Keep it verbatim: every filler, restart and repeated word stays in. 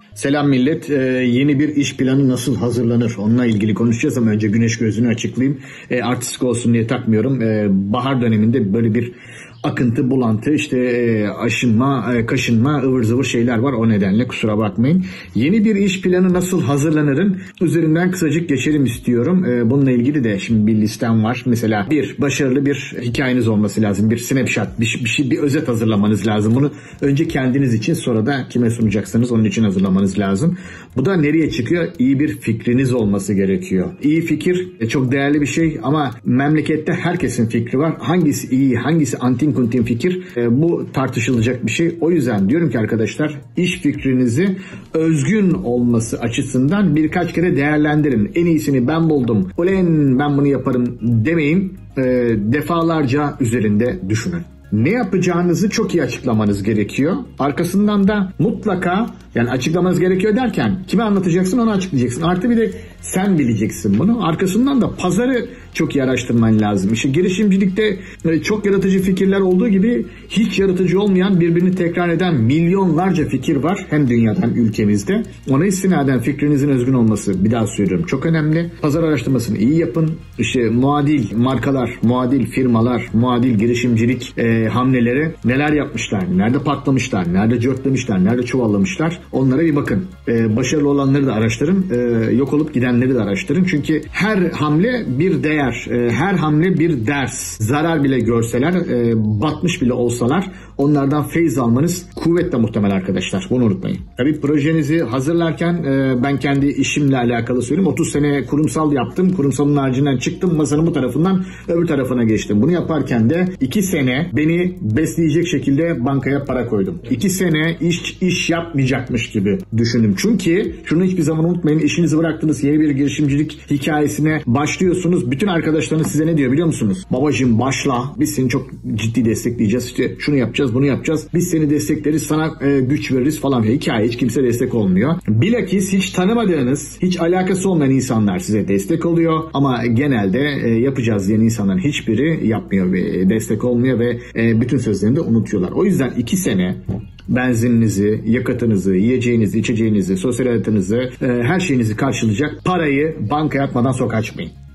Selam millet. Ee, yeni bir iş planı nasıl hazırlanır? Onunla ilgili konuşacağız ama önce güneş gözünü açıklayayım. Ee, artistik olsun diye takmıyorum. Ee, bahar döneminde böyle bir akıntı, bulantı, işte e, aşınma, e, kaşınma, ıvır zıvır şeyler var. O nedenle kusura bakmayın. Yeni bir iş planı nasıl hazırlanırın üzerinden kısacık geçelim istiyorum. E, bununla ilgili de şimdi bir listem var. Mesela bir, başarılı bir hikayeniz olması lazım. Bir snapshot, bir, bir şey, bir özet hazırlamanız lazım. Bunu önce kendiniz için, sonra da kime sunacaksınız onun için hazırlamanız lazım. Bu da nereye çıkıyor? İyi bir fikriniz olması gerekiyor. İyi fikir e, çok değerli bir şey ama memlekette herkesin fikri var. Hangisi iyi, hangisi antin kuntin fikir, e, bu tartışılacak bir şey. O yüzden diyorum ki arkadaşlar, iş fikrinizi özgün olması açısından birkaç kere değerlendirin. En iyisini ben buldum, ulen ben bunu yaparım demeyin. E, defalarca üzerinde düşünün. Ne yapacağınızı çok iyi açıklamanız gerekiyor. Arkasından da mutlaka, yani açıklamanız gerekiyor derken kime anlatacaksın onu açıklayacaksın. Artı bir de sen bileceksin bunu. Arkasından da pazarı çok iyi araştırman lazım. İşte girişimcilikte çok yaratıcı fikirler olduğu gibi hiç yaratıcı olmayan, birbirini tekrar eden milyonlarca fikir var. Hem dünyada hem ülkemizde. Ona istinaden fikrinizin özgün olması, bir daha söylüyorum, çok önemli. Pazar araştırmasını iyi yapın. İşte muadil markalar, muadil firmalar, muadil girişimcilik e, hamleleri neler yapmışlar, nerede patlamışlar, nerede cörtlemişler, nerede çuvallamışlar. Onlara bir bakın. E, başarılı olanları da araştırın. E, yok olup gidenleri de araştırın. Çünkü her hamle bir değer. E, her hamle bir ders. Zarar bile görseler, e, batmış bile olsalar onlardan feyz almanız kuvvetle muhtemel arkadaşlar. Bunu unutmayın. Tabii projenizi hazırlarken e, ben kendi işimle alakalı söyleyeyim. otuz sene kurumsal yaptım. Kurumsalın haricinden çıktım. Masanın bu tarafından öbür tarafına geçtim. Bunu yaparken de iki sene beni besleyecek şekilde bankaya para koydum. iki sene iş iş yapmayacakmış gibi düşündüm. Çünkü şunu hiçbir zaman unutmayın. İşinizi bıraktınız. Yeni bir girişimcilik hikayesine başlıyorsunuz. Bütün arkadaşlarınız size ne diyor biliyor musunuz? Babacığım başla. Biz seni çok ciddi destekleyeceğiz. İşte şunu yapacağız, bunu yapacağız. Biz seni destekleriz, sana e, güç veririz falan. Hikaye hiç kimse destek olmuyor. Bilakis hiç tanımadığınız, hiç alakası olmayan insanlar size destek oluyor. Ama genelde e, yapacağız diyen insanların hiçbiri yapmıyor ve destek olmuyor ve e, bütün sözlerini de unutuyorlar. O yüzden iki sene benzininizi, yakıtınızı, yiyeceğinizi, içeceğinizi, sosyal hayatınızı, e, her şeyinizi karşılayacak parayı bankaya atmadan sokağa çıkmayın.